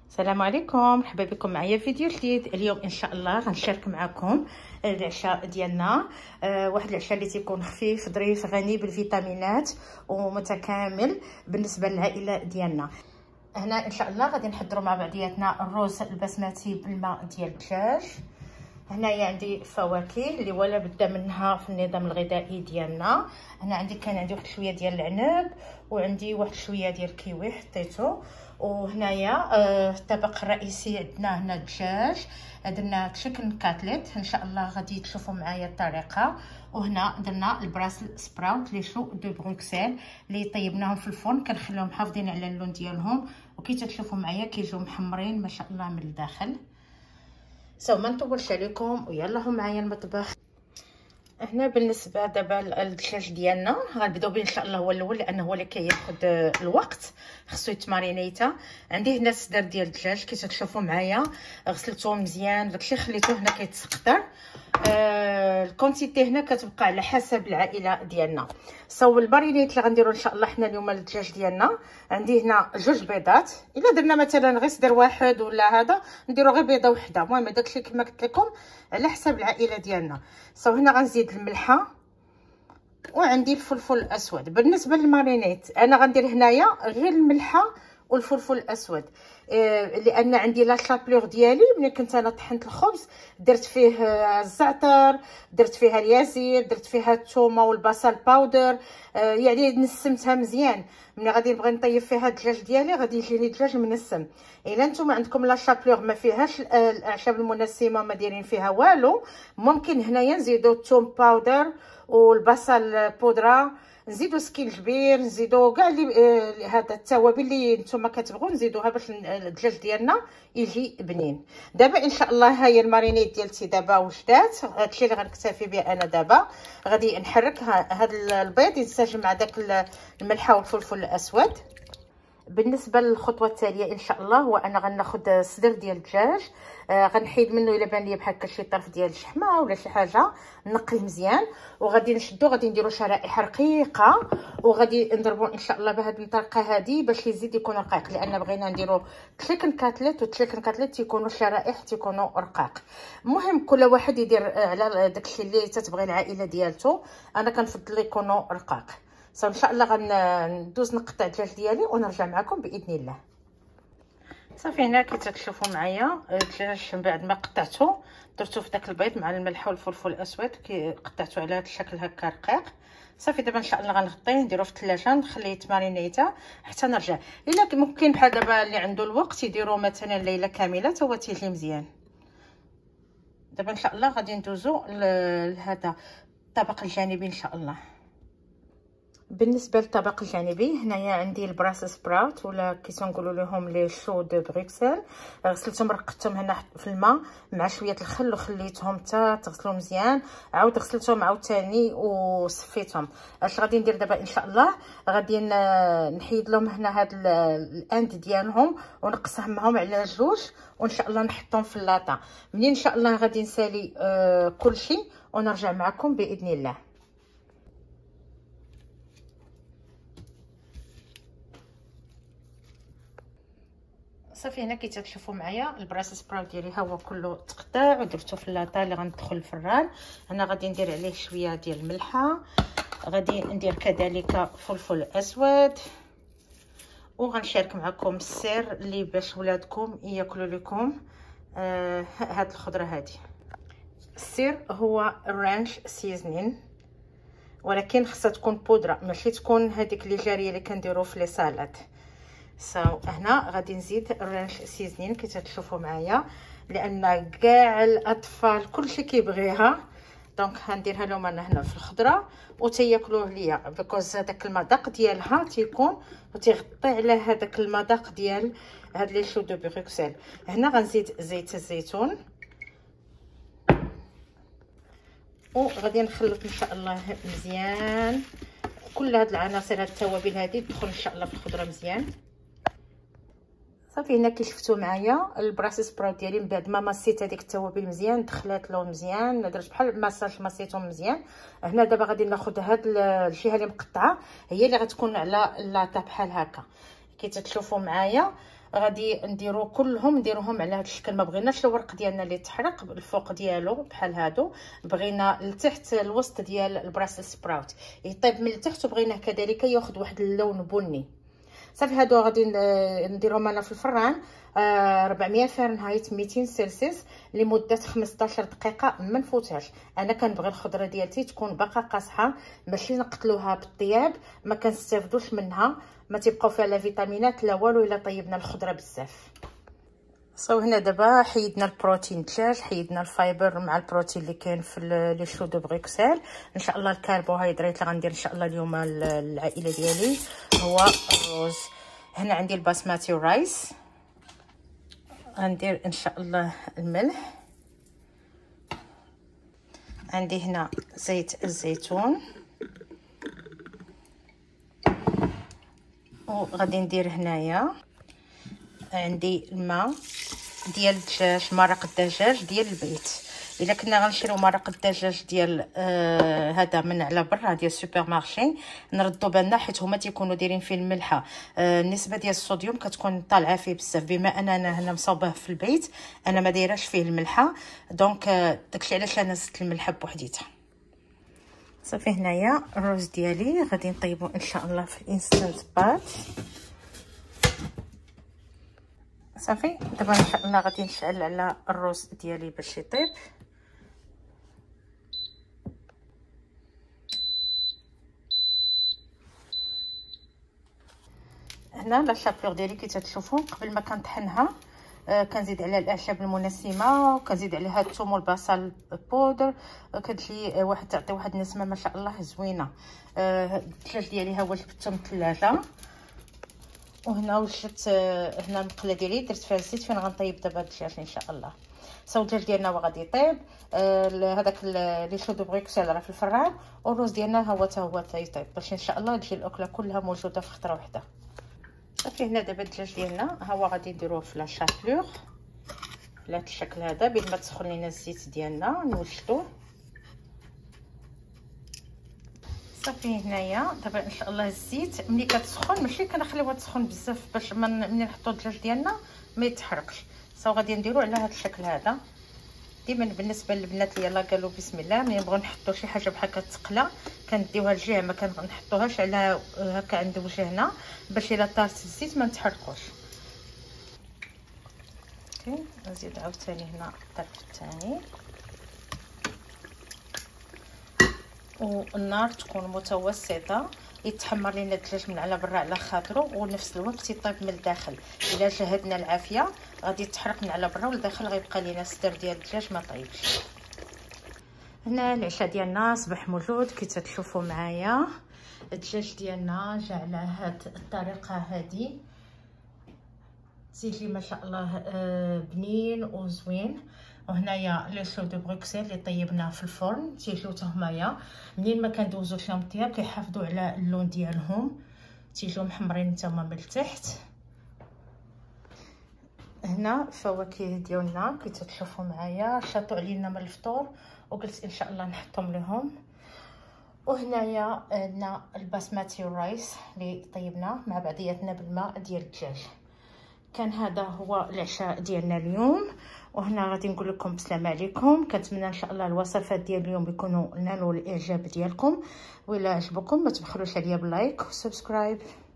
السلام عليكم، مرحبا بكم معايا في فيديو جديد. اليوم ان شاء الله غنشارك معكم العشاء ديالنا. واحد العشاء اللي تيكون خفيف ظريف غني بالفيتامينات ومتكامل بالنسبه للعائله ديالنا. هنا ان شاء الله غادي نحضروا مع بعضياتنا الرز البسمتي بالماء ديال الدجاج. هنايا عندي فواكه اللي ولا بد منها في النظام الغذائي ديالنا. هنا عندي واحد شويه ديال العنب، وعندي واحد شويه ديال الكيوي حطيته. وهنايا الطبق الرئيسي عندنا هنا الدجاج، درنا تشيكن كاتليت ان شاء الله غادي تشوفوا معايا الطريقه. وهنا درنا البراسل سبراوت لي شو دو بروكسل اللي طيبناهم في الفرن، كنخليهم محافظين على اللون ديالهم، وكي تشوفوا معايا كيجيو محمرين ما شاء الله من الداخل. ما نطولش عليكم ويلا هم معايا المطبخ. هنا بالنسبه دابا الدجاج ديالنا غنبداو به ان شاء الله هو الاول، لانه هو اللي كياخذ الوقت، خصو يتمارينيتا. عندي هنا الصدر ديال الدجاج كي تشوفوا معايا غسلته مزيان، داكشي خليته هنا كيتسقطر. الكونتيتي هنا كتبقى على حسب العائله ديالنا. البارينيت اللي غنديروا ان شاء الله حنا اليوم للدجاج ديالنا، عندي هنا 2 بيضات. الا درنا مثلا غير صدر واحد ولا هذا نديروا غير بيضه وحده، المهم داكشي كما قلت لكم على حسب العائله ديالنا. هنا غنزيد الملحه، وعندي الفلفل الاسود. بالنسبه للمارينيت انا غندير هنايا غير الملحه والفلفل الاسود، لان عندي لا شابلور ديالي ملي كنت انا طحنت الخبز درت فيه الزعتر، درت فيها الياسير، درت فيها الثومه والبصل باودر، يعني نسمتها مزيان. ملي غادي نبغي نطيب فيها الدجاج ديالي غادي يجيني دجاج منسم. الا نتوما عندكم لا شابلور ما فيهاش الاعشاب المنسمه ما دايرين فيها والو، ممكن هنايا نزيدو الثوم باودر والبصل بودره، نزيدو سكينجبير، نزيدو كاع اللي هذا التوابل اللي نتوما كتبغوا نزيدوها باش الدجاج ديالنا يجي بنين. دابا ان شاء الله هاهي المارينيت ديالتي دابا وجدات، هادشي اللي غنكتفي به انا. دابا غادي نحرك هذا البيض ينسجم مع داك الملحه والفلفل الاسود. بالنسبه للخطوه التاليه ان شاء الله هو انا غناخذ الصدر ديال الدجاج، غنحيد منه الا بان لي بحال هكا شي طرف ديال الشحمه ولا شي حاجه، نقيه مزيان وغادي نشدو، غادي نديرو شرائح رقيقه، وغادي نضربو ان شاء الله بهذه الطريقه هذه باش يزيد يكون رقيق، لان بغينا نديرو تشيكن كاتليت، والتشيكن كاتليت تيكونوا الشرائح تيكونوا رقاق. المهم كل واحد يدير على داكشي اللي تتبغي العائله ديالته، انا كنفضل يكونوا رقاق. ان شاء الله غندوز نقطع الدجاج ديالي ونرجع معكم باذن الله. هنا كي تشوفوا معايا الدجاج من بعد ما قطعته درتو في داك البيض مع الملح والفلفل الاسود، كي قطعته على هذا الشكل هكا رقيق. دابا ان شاء الله غنغطيه نديروه في الثلاجه نخليه يتمارينيتا حتى نرجع. الا ممكن بحال دابا اللي عنده الوقت يديروا مثلا ليله كامله حتى هو تيجي مزيان. دابا ان شاء الله غادي ندوزو لهذا الطبق الجانبي ان شاء الله. بالنسبه للطبق الجانبي هنايا عندي البراس سبراوت ولا كي تنقولوا لهم لي شو دو بروكسل، غسلتهم رقدتهم هنا في الماء مع شويه الخل وخليتهم حتى تغسلوا مزيان، عاود غسلتهم عاوتاني وصفيتهم. اش غادي ندير دابا ان شاء الله غادي نحيد لهم هنا هاد الاند ديالهم ونقسمهم على 2، وان شاء الله نحطهم في اللاطه. منين ان شاء الله غادي نسالي كلشي ونرجع معكم باذن الله. هنا كي تشوفوا معايا البراس سبراوت ديالي ها هو كله تقطع ودرتو في اللاطه اللي غندخل الفران. انا غادي ندير عليه شويه ديال الملحه، غادي ندير كذلك فلفل اسود، وغنشارك معكم السر اللي باش ولادكم ياكلوا لكم هاد الخضره هذه. السر هو الرانش سيزنين، ولكن خصها تكون بودره ماشي تكون هذيك اللي جاريه اللي كنديروا في لي سالاد. هنا غادي نزيد الرانش سيزنين كي تشوفوا معايا، لان كاع الاطفال كلشي كيبغيها، دونك غنديرها لهم انا هنا في الخضره وتياكلوه ليا، بيكوز هذاك المذاق ديالها تيكون وتيغطي على هذاك المذاق ديال هاد لي شو دو بروكسل. هنا غنزيد زيت الزيتون، وغادي نخلط ان شاء الله مزيان كل هاد العناصر، هاد التوابل هذه تدخل ان شاء الله في الخضره مزيان. هنا كي شفتوا معايا البراس سبراوت ديالي من بعد ما مصيت هذيك التوابل مزيان دخلات لهم مزيان، درت بحال ماساج مصيتهم مزيان. هنا دابا غادي ناخذ هاد الجهه اللي مقطعه هي اللي غتكون على اللاطه بحال هكا كي تشوفوا معايا. غادي نديرو كلهم، نديروهم على هذا الشكل. ما بغيناش الورق ديالنا اللي تحرق الفوق ديالو بحال هادو، بغينا لتحت الوسط ديال البراسل سبراوت يطيب من التحت، وبغيناه كذلك ياخذ واحد اللون بني. صافي هادو غادي نديرهم انا في الفران 400 فahrenheit 200 سلسيوس لمده 15 دقيقه. ما نفوتهاش. انا كنبغي الخضره ديالتي تكون باقا قاصحه، ماشي نقتلوها بالطياب، ما كنستافدوش منها، ما تيبقاو فيها لا فيتامينات لا والو الا طيبنا الخضره بزاف. صاو هنا دابا حيدنا البروتين الدجاج، حيدنا الفايبر مع البروتين اللي كاين في لي شو دو بروكسل. ان شاء الله الكربوهيدرات اللي غندير ان شاء الله اليوم العائله ديالي هو الرز. هنا عندي الباسماتي رايس، غندير ان شاء الله الملح، عندي هنا زيت الزيتون، وغادي ندير هنايا عندي الماء ديال الدجاج، مرق الدجاج ديال البيت. الا كنا غنشريو مرق الدجاج ديال هذا من على برا ديال السوبر مارشي نردو بالنا، حيت هما تيكونوا دايرين فيه الملحه، النسبه ديال الصوديوم كتكون طالعه فيه بزاف. بما ان انا هنا مصوباه في البيت انا ما دايراش فيه الملحه، دونك داكشي علاش انا زدت الملحه بوحديتها. صافي هنايا الرز ديالي غادي نطيبو ان شاء الله في الانستانت بات. صافي دابا ان شاء الله غادي نشعل على الرز ديالي باش يطيب. هنا لا شابور ديالي كي تشوفوا قبل ما كنطحنها كنزيد عليها الاعشاب المنسمه، وكنزيد عليها الثوم والبصل بودر، كتجي واحد تعطي واحد النسمه ما شاء الله زوينه. الدجاج ديالي ها هو جبته من الثلاجه، وهنا وجدت هنا المقله ديالي درت فيها الزيت فين غنطيب دابا الدجاج ان شاء الله. صاو الدجاج ديالنا هو غادي يطيب، هذاك لي شو دو بروكسل راه في الفران، والرز ديالنا ها هو تيطيب باش ان شاء الله تجي الاكله كلها موجوده في خطره واحده. صافي هنا دابا الدجاج ديالنا ها هو غادي نديروه في لا شابور على هذا الشكل هذا. بين ما تسخن لينا الزيت ديالنا نوجدوه. صافي هنايا دابا ان شاء الله الزيت ملي كتسخن ماشي كنخليوها تسخن بزاف باش ملي نحطوا الدجاج ديالنا ما يتحرقش. صاو غادي نديرو على هذا الشكل هذا. ديما بالنسبه للبنات اللي يلاه قالوا بسم الله ملي نبغيو نحطوا شي حاجه بحال كتقله كنديوها لجهه، ما كنحطوهاش على هكا عند وجهنا باش الا طارت الزيت ما نتحرقوش. اوكي نزيد عاوتاني هنا الطرف الثاني، والنار تكون متوسطه، يتحمر لينا الدجاج من على برا على خاطرو، ونفس الوقت يطيب من الداخل. الا جهدنا العافيه غادي تحرق من على برا، والداخل غيبقى لينا الصدر ديال الدجاج ما طيبش. هنا العشاء ديالنا صباح موجود كي تشوفوا معايا. الدجاج ديالنا جا على هاد الطريقه هذه، تيجي ما شاء الله بنين وزوين. وهنايا لي شو دو بروكسل اللي طيبناه في الفرن تيجيو حتى همايا منين ما كندوزو فيهم الطياب كيحافظوا على اللون ديالهم، تيجيو محمرين نتاهما من التحت. هنا الفواكه ديالنا كي تشوفوا معايا شاطوا علينا من الفطور، وقلت ان شاء الله نحطهم لهم. وهنايا عندنا الباسماتي رايس اللي طيبناه مع بعضياتنا بالماء ديال الدجاج. كان هذا هو العشاء ديالنا اليوم، وهنا غادي نقول لكم بسلام عليكم. كنتمنى ان شاء الله الوصفات ديال اليوم يكونوا نالوا الاعجاب ديالكم، وإلا عجبكم ما تبخلوش عليا باللايك وسبسكرايب.